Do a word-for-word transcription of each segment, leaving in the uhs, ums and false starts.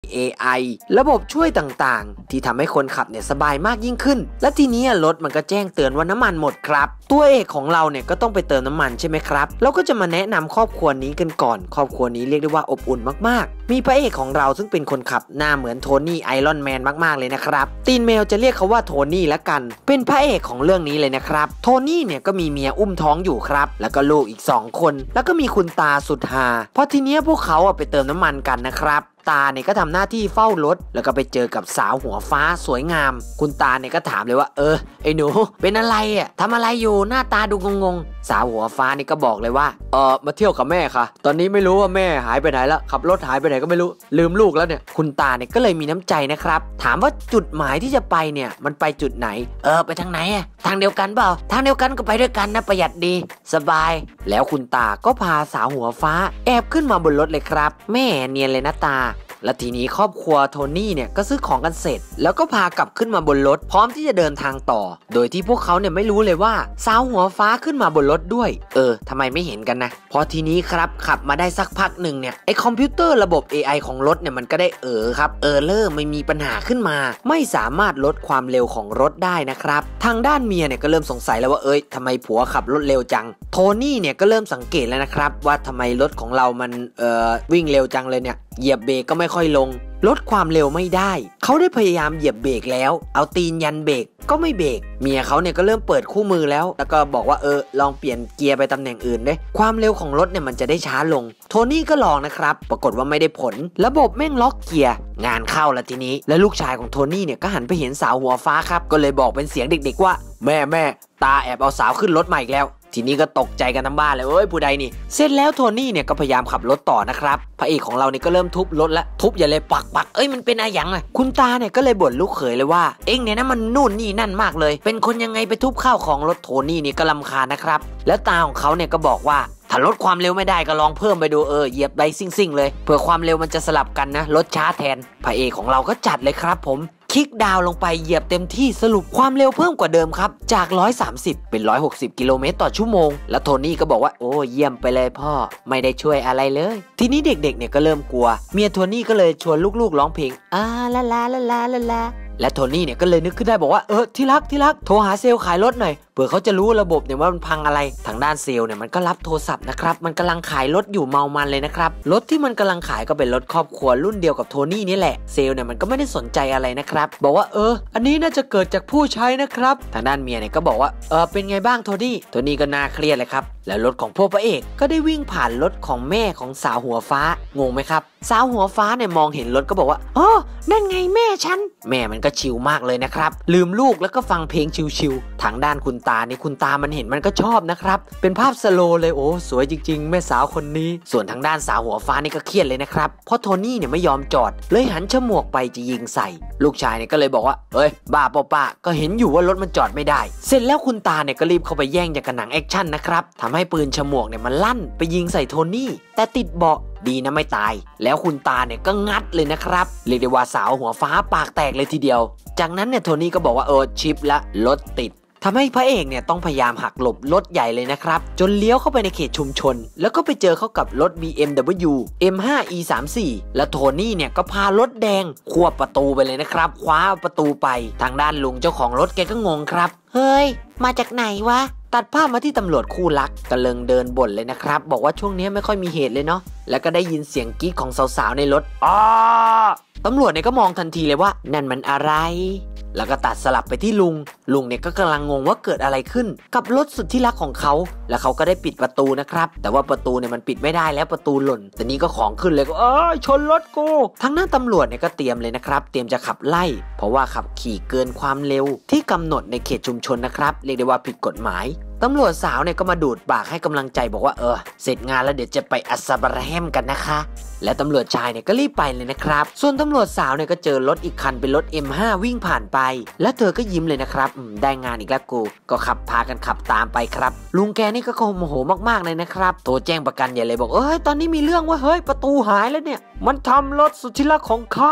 เอ ไอ ระบบช่วยต่างๆที่ทำให้คนขับเนี่ยสบายมากยิ่งขึ้นและทีนี้รถมันก็แจ้งเตือนว่าน้ำมันหมดครับตัวเอกของเราเนี่ยก็ต้องไปเติมน้ำมันใช่ไหมครับเราก็จะมาแนะนำครอบครัวนี้กันก่อนครอบครัวนี้เรียกได้ว่าอบอุ่นมากๆมีพระเอกของเราซึ่งเป็นคนขับหน้าเหมือนโทนี่ไอรอนแมนมากๆเลยนะครับตีนแมวจะเรียกเขาว่าโทนี่ละกันเป็นพระเอกของเรื่องนี้เลยนะครับโทนี่เนี่ยก็มีเมียอุ้มท้องอยู่ครับแล้วก็ลูกอีกสองคนแล้วก็มีคุณตาสุดฮาเพราะทีนี้พวกเขาไปเติมน้ำมันกันนะครับตาเนี่ยก็ทำหน้าที่เฝ้ารถแล้วก็ไปเจอกับสาวหัวฟ้าสวยงามคุณตาเนี่ยก็ถามเลยว่าเออไอ้หนูเป็นอะไรอ่ะทำอะไรอยู่หน้าตาดูงงๆสาวหัวฟ้านี่ก็บอกเลยว่าเออมาเที่ยวกับแม่ค่ะตอนนี้ไม่รู้ว่าแม่หายไปไหนแล้วขับรถหายไปไหนก็ไม่รู้ลืมลูกแล้วเนี่ยคุณตาเนี่ยก็เลยมีน้ำใจนะครับถามว่าจุดหมายที่จะไปเนี่ยมันไปจุดไหนเออไปทางไหนอ่ะทางเดียวกันเปล่าทางเดียวกันก็ไปด้วยกันนะประหยัดดีสบายแล้วคุณตาก็พาสาวหัวฟ้าแอบขึ้นมาบนรถเลยครับแม่เนียนเลยนะตาและทีนี้ครอบครัวโทนี่เนี่ยก็ซื้อของกันเสร็จแล้วก็พากลับขึ้นมาบนรถพร้อมที่จะเดินทางต่อโดยที่พวกเขาเนี่ยไม่รู้เลยว่าสาวหัวฟ้าขึ้นมาบนรถด้วยเออทำไมไม่เห็นกันนะพอทีนี้ครับขับมาได้สักพักหนึ่งเนี่ยไอคอมพิวเตอร์ระบบ เอ ไอ ของรถเนี่ยมันก็ได้เออครับเออเลอร์ไม่มีปัญหาขึ้นมาไม่สามารถลดความเร็วของรถได้นะครับทางด้านเมียเนี่ยก็เริ่มสงสัยแล้วว่าเอ้ยทำไมผัวขับรถเร็วจังโทนี่เนี่ยก็เริ่มสังเกตแล้วนะครับว่าทำไมรถของเรามันเอ่อวิ่งเร็วจังเลยเนี่ยเหยียบเบรกก็ไม่ค่อยลงลดความเร็วไม่ได้เขาได้พยายามเหยียบเบรกแล้วเอาตีนยันเบรกก็ไม่เบรกเมียเขาเนี่ยก็เริ่มเปิดคู่มือแล้วแล้วก็บอกว่าเออลองเปลี่ยนเกียร์ไปตำแหน่งอื่นได้ความเร็วของรถเนี่ยมันจะได้ช้าลงโทนี่ก็ลองนะครับปรากฏว่าไม่ได้ผลระบบแม่งล็อกเกียร์งานเข้าแล้วทีนี้แล้วลูกชายของโทนี่เนี่ยก็หันไปเห็นสาวหัวฟ้าครับก็เลยบอกเป็นเสียงเด็กๆว่าแม่แม่ตาแอบเอาสาวขึ้นรถใหม่อีกแล้วทีนี้ก็ตกใจกันทั้งบ้านเลยเอ้ยผู้ใดนี่เสร็จแล้วโทนี่เนี่ยก็พยายามขับรถต่อนะครับพระเอกของเราเนี่ยก็เริ่มทุบรถแล้วทุบอย่าเลยปักปักเอ้ยมันเป็นอะไรอย่างไรคุณตาเนี่ยก็เลยบ่นลูกเขยเลยว่าเอ็งเนี่ยนะมันนู่นนี่นั่นมากเลยเป็นคนยังไงไปทุบข้าวของรถโทนี่นี่ก็รำคาญนะครับแล้วตาของเขาเนี่ยก็บอกว่าถ้าลดความเร็วไม่ได้ก็ลองเพิ่มไปดูเออเหยียบไปซิ่งๆเลยเผื่อความเร็วมันจะสลับกันนะลดช้าแทนพระเอกของเราก็จัดเลยครับผมคลิกดาวลงไปเหยียบเต็มที่สรุปความเร็วเพิ่มกว่าเดิมครับจากหนึ่งร้อยสามสิบเป็นหนึ่งร้อยหกสิบกิโลเมตรต่อชั่วโมงแล้วโทนี่ก็บอกว่าโอ้เยี่ยมไปเลยพ่อไม่ได้ช่วยอะไรเลยทีนี้เด็กๆเนี่ยก็เริ่มกลัวเมียโทนี่ก็เลยชวนลูกๆร้องเพลงอ่าลาลาลาลาลาลาและโทนี่เนี่ยก็เลยนึกขึ้นได้บอกว่าเออที่รักที่รักโทรหาเซลล์ขายรถหน่อยเผื่อเขาจะรู้ระบบเนี่ยว่ามันพังอะไรทางด้านเซลล์เนี่ยมันก็รับโทรศัพท์นะครับมันกำลังขายรถอยู่เมามันเลยนะครับรถที่มันกำลังขายก็เป็นรถครอบครัวรุ่นเดียวกับโทนี่นี่แหละเซลล์เนี่ยมันก็ไม่ได้สนใจอะไรนะครับบอกว่าเอออันนี้น่าจะเกิดจากผู้ใช้นะครับทางด้านเมียเนี่ยก็บอกว่าเออเป็นไงบ้างโทนี่โทนี่ก็น่าเครียดเลยครับแล้วรถของพวกพระเอกก็ได้วิ่งผ่านรถของแม่ของสาวหัวฟ้างงไหมครับสาวหัวฟ้าเนี่ยมองเห็นรถก็บอกว่าอ๋อนั่นไงแม่ฉันแม่มันก็ชิลมากเลยนะครับลืมลูกแล้วก็ฟังเพลงชิลๆทางด้านคุณตาเนี่ยคุณตามันเห็นมันก็ชอบนะครับเป็นภาพสโลว์เลยโอ้สวยจริงๆแม่สาวคนนี้ส่วนทางด้านสาวหัวฟ้านี่ก็เครียดเลยนะครับเพราะโทนี่เนี่ยไม่ยอมจอดเลยหันฉมวกไปจะยิงใส่ลูกชายเนี่ยก็เลยบอกว่าเอ้ยบ้าเปล่าป้าก็เห็นอยู่ว่ารถมันจอดไม่ได้เสร็จแล้วคุณตาเนี่ยก็รีบเข้าไปแย่งจากหนังแอคชั่นนะครับทำให้ปืนฉมวกเนี่ยมันลั่นไปยิงใส่โทนี่แต่ติดเบาะดีนะไม่ตายแล้วคุณตาเนี่ยก็งัดเลยนะครับเรียกได้ว่าสาวหัวฟ้าปากแตกเลยทีเดียวจากนั้นเนี่ยโทนี่ก็บอกว่าเออชิปละรถติดทำให้พระเอกเนี่ยต้องพยายามหักหลบรถใหญ่เลยนะครับจนเลี้ยวเข้าไปในเขตชุมชนแล้วก็ไปเจอเข้ากับรถ บี เอ็ม ดับเบิลยู เอ็ม ห้า อี สามสิบสี่ และโทนี่เนี่ยก็พารถแดงควบประตูไปเลยนะครับคว้าประตูไปทางด้านลุงเจ้าของรถแกก็งงครับเฮ้ยมาจากไหนวะตัดภาพมาที่ตำรวจคู่รักกำลังเดินบ่นเลยนะครับบอกว่าช่วงนี้ไม่ค่อยมีเหตุเลยเนาะแล้วก็ได้ยินเสียงกรี๊ดของสาวๆในรถอ๋อตำรวจเนี่ยก็มองทันทีเลยว่านั่นมันอะไรแล้วก็ตัดสลับไปที่ลุงลุงเนี่ยก็กำลังงงว่าเกิดอะไรขึ้นกับรถสุดที่รักของเขาแล้วเขาก็ได้ปิดประตูนะครับแต่ว่าประตูเนี่ยมันปิดไม่ได้แล้วประตูหล่นแต่นี้ก็ของขึ้นเลยก็เอ้ยชนรถกูทางนั้นตำรวจเนี่ยก็เตรียมเลยนะครับเตรียมจะขับไล่เพราะว่าขับขี่เกินความเร็วที่กำหนดในเขตชุมชนนะครับเรียกได้ว่าผิดกฎหมายตำรวจสาวเนี่ยก็มาดูดปากให้กำลังใจบอกว่าเออเสร็จงานแล้วเดี๋ยวจะไปอัสซาบาร์แฮมกันนะคะและตำรวจชายเนี่ยก็รีบไปเลยนะครับส่วนตำรวจสาวเนี่ยก็เจอรถอีกคันเป็นรถ เอ็ม ห้า วิ่งผ่านไปและเธอก็ยิ้มเลยนะครับได้งานอีกแล้วกูก็ขับพากันขับตามไปครับลุงแกนี่ก็โมโหมากๆเลยนะครับโทรแจ้งประกันใหญ่เลยบอกเอ้ยตอนนี้มีเรื่องว่าเฮ้ยประตูหายแล้วเนี่ยมันทำรถสุดที่รักของข้า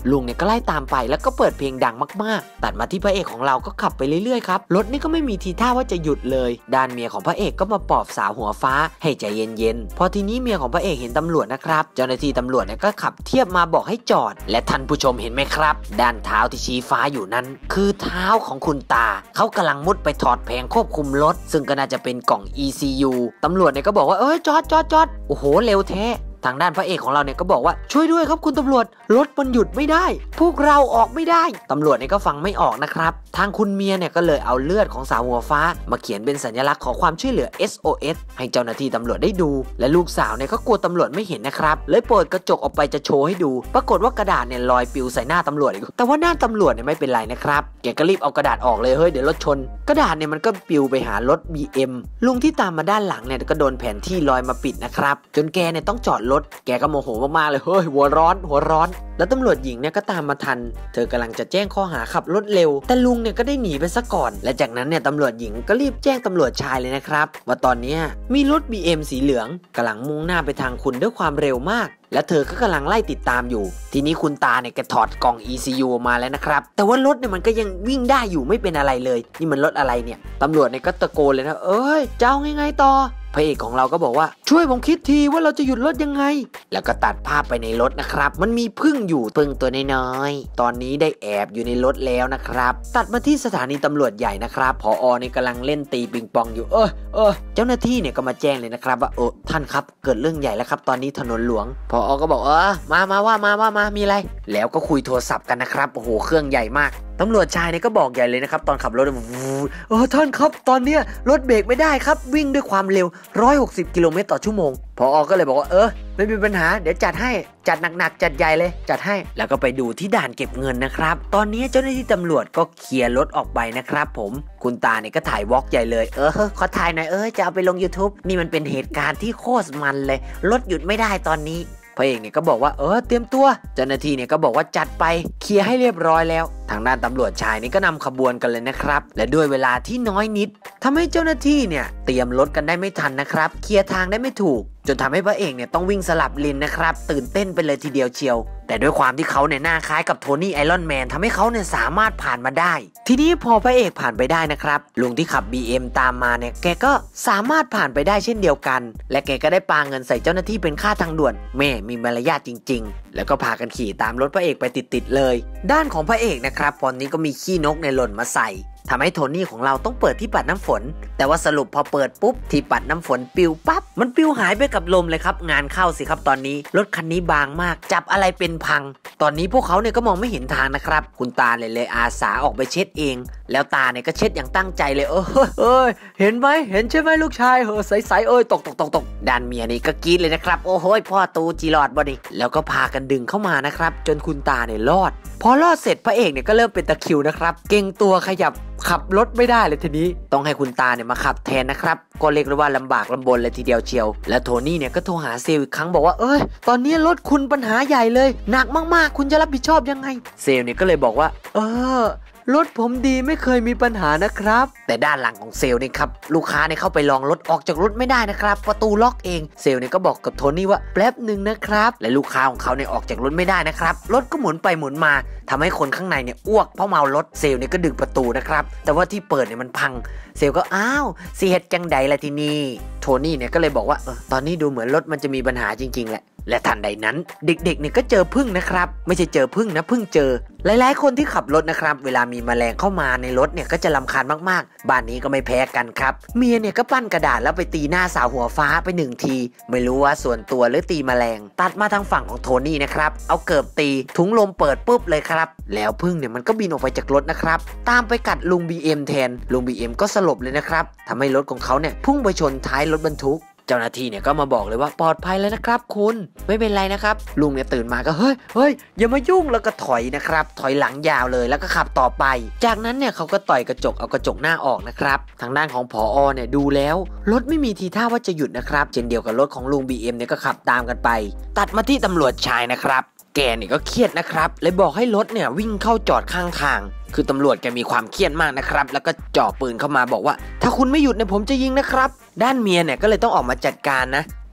ลุงเนี่ยก็ไล่ตามไปแล้วก็เปิดเพลงดังมากๆตัดมาที่พระเอกของเราก็ขับไปเรื่อยๆครับรถนี่ก็ไม่มีทีท่าว่าจะหยุดเลยด้านเมียของพระเอกก็มาปลอบสาวหัวฟ้าให้ใจเย็นๆพอทีนี้เมียของพระเอกเห็นตำรวจนะครับเจ้าหน้าที่ตำรวจเนี่ยก็ขับเทียบมาบอกให้จอดและท่านผู้ชมเห็นไหมครับด้านเท้าที่ชี้ฟ้าอยู่นั้นคือเท้าของคุณตาเขากำลังมุดไปถอดแผงควบคุมรถซึ่งก็น่าจะเป็นกล่อง อี ซี ยู ตำรวจเนี่ยก็บอกว่าเอ้ยจอดจอดจอดโอ้โหเร็วแท้ทางด้านพระเอกของเราเนี่ยก็บอกว่าช่วยด้วยครับคุณตำรวจรถมันหยุดไม่ได้พวกเราออกไม่ได้ตำรวจเนี่ยก็ฟังไม่ออกนะครับทางคุณเมียเนี่ยก็เลยเอาเลือดของสาวหัวฟ้ามาเขียนเป็นสัญลักษณ์ขอความช่วยเหลือ เอส โอ เอส ให้เจ้าหน้าที่ตำรวจได้ดูและลูกสาวเนี่ยก็กลัวตำรวจไม่เห็นนะครับเลยเปิดกระจกออกไปจะโชว์ให้ดูปรากฏว่ากระดาษเนี่ยลอยปลิวใส่หน้าตำรวจอีกแต่ว่าหน้าตำรวจเนี่ยไม่เป็นไรนะครับแกก็รีบเอากระดาษออกเลยเฮ้ยเดี๋ยวรถชนกระดาษเนี่ยมันก็ปลิวไปหารถ บี เอ็ม ลุงที่ตามมาด้านหลังเนี่ยก็โดนแผนที่ลอยมาปิดนะครับจนแกเนี่ยต้องจอดรถแกก็โมโหมากๆเลยเฮ้ยหัวร้อนหัวร้อนแล้วตำรวจหญิงเนี่ยก็ตามมาทันเธอกำลังจะแจ้งข้อหาขับรถเร็วแต่ลุงเนี่ยก็ได้หนีไปซะก่อนและจากนั้นเนี่ยตำรวจหญิงก็รีบแจ้งตำรวจชายเลยนะครับว่าตอนนี้มีรถ บี เอ็ม สีเหลืองกำลังมุ่งหน้าไปทางคุณด้วยความเร็วมากและเธอก็กำลังไล่ติดตามอยู่ทีนี้คุณตาเนี่ยแกถอดกล่อง อี ซี ยู มาแล้วนะครับแต่ว่ารถเนี่ยมันก็ยังวิ่งได้อยู่ไม่เป็นอะไรเลยนี่มันรถอะไรเนี่ยตำรวจเนี่ยก็ตะโกนเลยนะเอ้ยจะเอาไงๆต่อพระเอกของเราก็บอกว่าช่วยผมคิดทีว่าเราจะหยุดรถยังไงแล้วก็ตัดภาพไปในรถนะครับมันมีผึ้งอยู่ผึ้งตัวน้อยๆตอนนี้ได้แอบอยู่ในรถแล้วนะครับตัดมาที่สถานีตำรวจใหญ่นะครับผอ.เนี่ยกำลังเล่นตีปิงปองอยู่เออเออเจ้าหน้าที่เนี่ยก็มาแจ้งเลยนะครับว่าโอ้ท่านครับเกิดเรื่องใหญ่แล้วครับตอนนี้ถนนหลวงผอ.ก็บอกเออมามาว่ามาว่ามามีอะไรแล้วก็คุยโทรศัพท์กันนะครับโอ้โหเครื่องใหญ่มากตำรวจชายเนี่ยก็บอกใหญ่เลยนะครับตอนขับรถเออท่านครับตอนเนี้ยรถเบรกไม่ได้ครับวิ่งด้วยความเร็วหนึ่งร้อยหกสิบกิโลเมตรต่อชั่วโมงผอ.ก็เลยบอกว่าเออไม่มีปัญหาเดี๋ยวจัดให้จัดหนักๆจัดใหญ่เลยจัดให้แล้วก็ไปดูที่ด่านเก็บเงินนะครับตอนนี้เจ้าหน้าที่ตำรวจก็เคลียร์รถออกไปนะครับผมคุณตาเนี่ยก็ถ่ายวอล์กใหญ่เลยเออขอถ่ายหน่อยเออจะเอาไปลง YouTube นี่มันเป็นเหตุการณ์ที่โคตรมันเลยรถหยุดไม่ได้ตอนนี้พระเอกเนี่ยก็บอกว่าเออเตรียมตัวเจ้าหน้าที่เนี่ยก็บอกว่าจัดไปเคลียร์ให้เรียบร้อยแล้วทางด้านตำรวจชายนี่ก็นำขบวนกันเลยนะครับและด้วยเวลาที่น้อยนิดทำให้เจ้าหน้าที่เนี่ยเตรียมรถกันได้ไม่ทันนะครับเคลียร์ทางได้ไม่ถูกจนทำให้พระเอกเนี่ยต้องวิ่งสลับเลนนะครับตื่นเต้นไปเลยทีเดียวเชียวแต่ด้วยความที่เขาเนี่ยหน้าคล้ายกับโทนี่ไอรอนแมนทำให้เขาเนี่ยสามารถผ่านมาได้ทีนี้พอพระเอกผ่านไปได้นะครับลุงที่ขับ บี เอ็ม ตามมาเนี่ยแกก็สามารถผ่านไปได้เช่นเดียวกันและแกก็ได้ปาเงินใส่เจ้าหน้าที่เป็นค่าทางด่วนแม่มีมารยาทจริงๆแล้วก็พากันขี่ตามรถพระเอกไปติดๆเลยด้านของพระเอกนะครับตอนนี้ก็มีขี้นกในหล่นมาใส่ทำให้โทนี่ของเราต้องเปิดที่ปัดน้ำฝนแต่ว่าสรุปพอเปิดปุ๊บที่ปัดน้ำฝนปิวปั๊บมันปิวหายไปกับลมเลยครับงานเข้าสิครับตอนนี้รถคันนี้บางมากจับอะไรเป็นพังตอนนี้พวกเขาเนี่ยก็มองไม่เห็นทางนะครับคุณตาเลยเลยอาสาออกไปเช็ดเองแล้วตาเนี่ยก็เช็ดอย่างตั้งใจเลยเออเอ้ยเห็นไหมเห็นใช่ไหมลูกชายเออใสๆเอ้ยตกตกตกตกด้านเมียนี่ก็กรี๊ดเลยนะครับโอ้โหพ่อตูจีรอดบ่ดิแล้วก็พากันดึงเข้ามานะครับจนคุณตาเนี่ยรอดพอรอดเสร็จพระเอกเนี่ยก็เริ่มเป็นตะคริวนะครับเก่งตัวขยับขับรถไม่ได้เลยทีนี้ต้องให้คุณตาเนี่ยมาขับแทนนะครับก็เรียกได้ว่าลำบากลำบนเลยทีเดียวเชียวและโทนี่เนี่ยก็โทรหาเซลล์อีกครั้งบอกว่าเอ้ยตอนนี้รถคุณปัญหาใหญ่เลยหนักมากๆคุณจะรับผิดชอบยังไงเซลล์เนี่ยก็เลยบอกว่าเออรถผมดีไม่เคยมีปัญหานะครับแต่ด้านหลังของเซลล์นี่ครับลูกค้าเนี่ยเข้าไปลองรถออกจากรถไม่ได้นะครับประตูล็อกเองเซลล์เนี่ยก็บอกกับโทนี่ว่าแป๊บหนึ่งนะครับและลูกค้าของเขาเนี่ยออกจากรถไม่ได้นะครับรถก็หมุนไปหมุนมาทำให้คนข้างในเนี่ยอ้วกเพราะเมารถเซลล์เนี่ยก็ดึงประตูนะครับแต่ว่าที่เปิดเนี่ยมันพังเซลล์ก็อ้าวสิเฮ็ดจังใดล่ะทีนี้โทนี่เนี่ยก็เลยบอกว่าเออตอนนี้ดูเหมือนรถมันจะมีปัญหาจริงๆแหละและทันใดนั้นเด็กๆเนี่ยก็เจอผึ้งนะครับไม่ใช่เจอผึ้งนะผึ้งเจอหลายๆคนที่ขับรถนะครับเวลามีแมลงเข้ามาในรถเนี่ยก็จะรำคาญมากๆบ้านนี้ก็ไม่แพ้กันครับเมียเนี่ยก็ปั้นกระดาษแล้วไปตีหน้าสาวหัวฟ้าไปหนึ่งทีไม่รู้ว่าส่วนตัวหรือตีแมลงตัดมาทางฝั่งของโทนี่นะครับเอาเกิบตีถุงลมเปิดปุ๊บเลยครับแล้วผึ้งเนี่ยมันก็บินออกไปจากรถนะครับตามไปกัดลุง บี เอ็ม แทนลุง บี เอ็ม ก็สลบเลยนะครับทำให้รถของเขาเนี่ยพุ่งไปชนท้ายรถบรรทุกเจ้าหน้าที่เนี่ยก็มาบอกเลยว่าปลอดภัยแล้วนะครับคุณไม่เป็นไรนะครับลุงเนี่ยตื่นมาก็เฮ้ยเฮ้ยอย่ามายุ่งแล้วก็ถอยนะครับถอยหลังยาวเลยแล้วก็ขับต่อไปจากนั้นเนี่ยเขาก็ต่อยกระจกเอากระจกหน้าออกนะครับทางด้านของผอ.เนี่ยดูแล้วรถไม่มีทีท่าว่าจะหยุดนะครับเช่นเดียวกับรถของลุง บี เอ็ม เนี่ยก็ขับตามกันไปตัดมาที่ตำรวจชายนะครับแกเนี่ยก็เครียดนะครับเลยบอกให้รถเนี่ยวิ่งเข้าจอดข้างทางคือตำรวจแกมีความเครียดมากนะครับแล้วก็จ่อปืนเข้ามาบอกว่าถ้าคุณไม่หยุดเนี่ยผมจะยิงนะครับด้านเมียเนี่ยก็เลยต้องออกมาจัดการนะ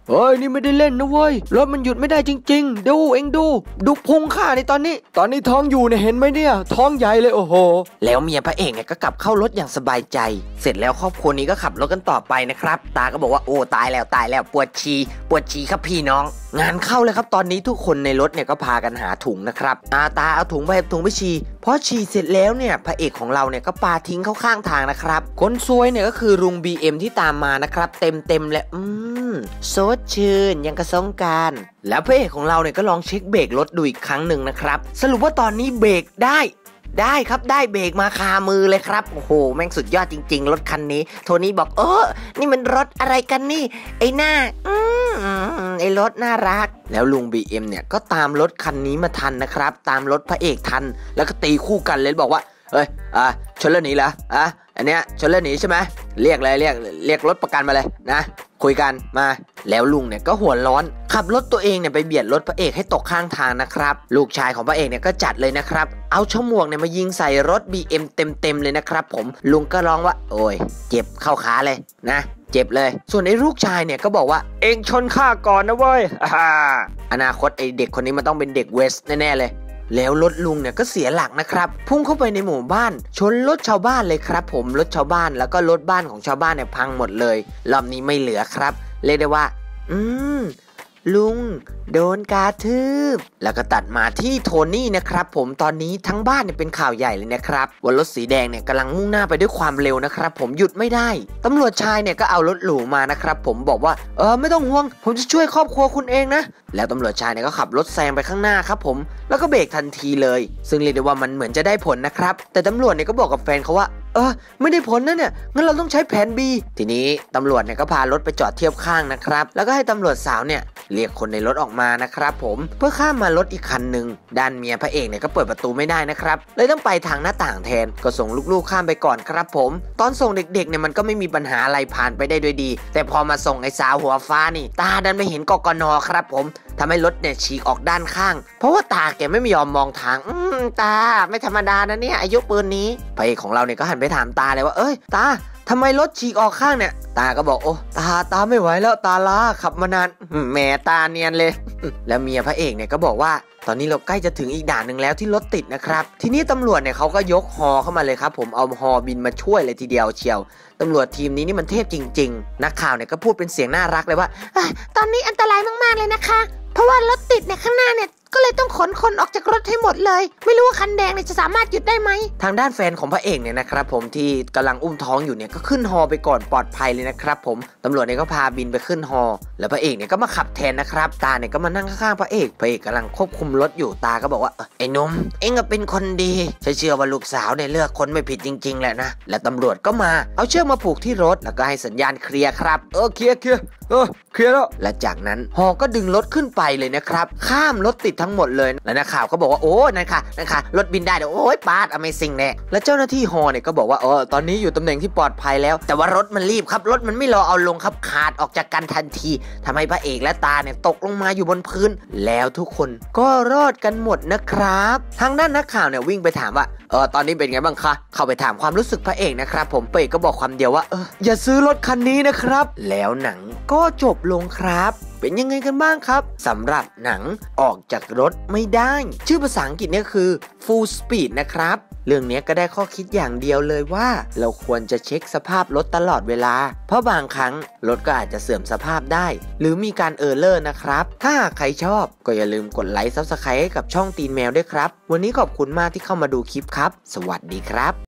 เฮ้ยนี่ไม่ได้เล่นนะเว้ยรถมันหยุดไม่ได้จริงๆดูเองดูดูพุงข้าในตอนนี้ตอนนี้ท้องอยู่เนี่ยเห็นไหมเนี่ยท้องใหญ่เลยโอ้โหแล้วเมียพระเอกเนี่ยก็กลับเข้ารถอย่างสบายใจเสร็จแล้วครอบครัวนี้ก็ขับรถกันต่อไปนะครับตาก็บอกว่าโอ้ตายแล้วตายแล้วปวดฉี่ปวดฉี่ครับพี่น้องงานเข้าเลยครับตอนนี้ทุกคนในรถเนี่ยก็พากันหาถุงนะครับตาตาเอาถุงไปถุงไปฉี่พอฉี่เสร็จแล้วเนี่ยพระเอกของเราเนี่ยก็ปาทิ้งเข้าข้างทางนะครับคนซวยเนี่ยก็คือลุง บี เอ็ม ที่ตามมานะครับเต็มเต็มเลยอืมโซดชื่นยังกระซงการแล้วพระเอกของเราเนี่ยก็ลองเช็คเบรกรถดูอีกครั้งหนึ่งนะครับสรุปว่าตอนนี้เบรกได้ได้ครับได้เบรกมาคามือเลยครับโอ้โหแม่งสุดยอดจริงๆรถคันนี้โทนี่บอกเออนี่มันรถอะไรกันนี่ไอ้หน้าอืมไอ้รถน่ารักแล้วลุง บี เอ็ม เนี่ยก็ตามรถคันนี้มาทันนะครับตามรถพระเอกทันแล้วก็ตีคู่กันเลยบอกว่าเฮ้ยอ่ะชนแล้วหนีเหรออ่ะอันเนี้ยชนแล้วหนีใช่ไหมเรียกเลยเรียกเรียกรถประกันมาเลยนะคุยกันมาแล้วลุงเนี่ยก็หัวร้อนขับรถตัวเองเนี่ยไปเบียดรถพระเอกให้ตกข้างทางนะครับลูกชายของพระเอกเนี่ยก็จัดเลยนะครับเอาฉมวกเนี่ยมายิงใส่รถ บี เอ็ม เต็มๆเลยนะครับผมลุงก็ร้องว่าโอ้ยเจ็บเข้าขาเลยนะเจ็บเลยส่วนไอ้ลูกชายเนี่ยก็บอกว่าเองชนข้าก่อนนะเว้ยอ่าอนาคตไอ้เด็กคนนี้มันต้องเป็นเด็กเวสแน่ๆเลยแล้วรถลุงเนี่ยก็เสียหลักนะครับพุ่งเข้าไปในหมู่บ้านชนรถชาวบ้านเลยครับผมรถชาวบ้านแล้วก็รถบ้านของชาวบ้านเนี่ยพังหมดเลยรอบนี้ไม่เหลือครับเรียกได้ว่าอืมลุงโดนกระทืบแล้วก็ตัดมาที่โทนี่นะครับผมตอนนี้ทั้งบ้านเนี่ยเป็นข่าวใหญ่เลยนะครับว่ารถสีแดงเนี่ยกำลังมุ่งหน้าไปด้วยความเร็วนะครับผมหยุดไม่ได้ตำรวจชายเนี่ยก็เอารถหรูมานะครับผมบอกว่าเออไม่ต้องห่วงผมจะช่วยครอบครัวคุณเองนะแล้วตำรวจชายเนี่ยก็ขับรถแซงไปข้างหน้าครับผมแล้วก็เบรกทันทีเลยซึ่งเรียกได้ว่ามันเหมือนจะได้ผลนะครับแต่ตำรวจเนี่ยก็บอกกับแฟนเขาว่าเออไม่ได้ผลนะเนี่ยงั้นเราต้องใช้แผน B ทีนี้ตำรวจเนี่ยก็พารถไปจอดเทียบข้างนะครับแล้วก็ให้ตำรวจสาวเนี่ยเรียกคนในรถออกมานะครับผมเพื่อข้ามมารถอีกคันหนึ่งด้านเมียพระเอกเนี่ยก็เปิดประตูไม่ได้นะครับเลยต้องไปทางหน้าต่างแทนก็ส่งลูกๆข้ามไปก่อนครับผมตอนส่งเด็กๆเนี่ยมันก็ไม่มีปัญหาอะไรผ่านไปได้ด้วยดีแต่พอมาส่งไอ้สาวหัวฟ้านี่ตาดันไปเห็นกกน.ครับผมทำให้รถเนี่ยฉีกออกด้านข้างเพราะว่าตาแกไม่ยอมมองทางอืมตาไม่ธรรมดานะเนี่ยอายุปืนนี้พระเอกของเราเนี่ยก็หันไปถามตาเลยว่าเอ้ยตาทำไมรถฉีกออกข้างเนี่ยตาก็บอกโอ้ตาตาไม่ไหวแล้วตาล้าขับมานานแหมตาเนียนเลยแล้วเมียพระเอกเนี่ยก็บอกว่าตอนนี้เราใกล้จะถึงอีกด่านหนึ่งแล้วที่รถติดนะครับทีนี้ตำรวจเนี่ยเขาก็ยกฮอเข้ามาเลยครับผมเอาฮอบินมาช่วยเลยทีเดียวเชียวตำรวจทีมนี้นี่มันเทพจริงๆนักข่าวเนี่ยก็พูดเป็นเสียงน่ารักเลยว่าตอนนี้อันตรายมากๆเลยนะคะเพราะว่ารถติดเนี่ยข้างหน้าเนี่ยก็เลยต้องขนคนออกจากรถให้หมดเลยไม่รู้ว่าคันแดงเนี่ยจะสามารถหยุดได้ไหมทางด้านแฟนของพระเอกเนี่ยนะครับผมที่กำลังอุ้มท้องอยู่เนี่ยก็ขึ้นฮอไปก่อนปลอดภัยเลยนะครับผมตำรวจเนี่ยก็พาบินไปขึ้นฮอแล้วพระเอกเนี่ยก็มาขับแทนนะครับตาเนี่ยก็มานั่งข้างๆพระเอกพระเอกกำลังควบคุมรถอยู่ตาก็บอกว่าไอ้หนุ่มเอ็งก็เป็นคนดีฉันเชื่อว่าลูกสาวเนี่ยเลือกคนไม่ผิดจริงๆแหละนะและตำรวจก็มาเอาเชือกมาผูกที่รถแล้วก็ให้สัญญาณเคลียร์ครับเออเคลียร์เคลียร์เออเคลียร์แล้วและจากนั้นฮอก็ดึงรถขึ้นไปเลยนะครับข้ามรถติดทั้งหมดเลยและนักข่าวก็บอกว่าโอ้นั่นค่ะนั่นค่ะรถบินได้เดี๋ยวโอ้ยปาด Amazing แน่และเจ้าหน้าที่ฮอเนี่ยก็บอกว่าเออตอนนี้อยู่ตำแหน่งที่ปลอดภัยแล้วแต่ว่ารถมันรีบครับรถมันไม่รอเอาลงครับขาดออกจากกันทันทีทำให้พระเอกและตาเนี่ยตกลงมาอยู่บนพื้นแล้วทุกคนก็รอดกันหมดนะครับทางด้านนักข่าวเนี่ยวิ่งไปถามว่าเออตอนนี้เป็นไงบ้างคะเข้าไปถามความรู้สึกพระเอกนะครับผมพระเอกก็บอกความเดียวว่าเอออย่าซื้อรถคันนี้นะครับแล้วหนังก็จบลงครับเป็นยังไงกันบ้างครับสำหรับหนังออกจากรถไม่ได้ชื่อภาษาอังกฤษเนี่ยคือ Full Speed นะครับเรื่องนี้ก็ได้ข้อคิดอย่างเดียวเลยว่าเราควรจะเช็คสภาพรถตลอดเวลาเพราะบางครั้งรถก็อาจจะเสื่อมสภาพได้หรือมีการเออร์เลอร์นะครับถ้าใครชอบก็อย่าลืมกดไลค์ ซับสไครบ์ ให้กับช่องตีนแมวด้วยครับวันนี้ขอบคุณมากที่เข้ามาดูคลิปครับสวัสดีครับ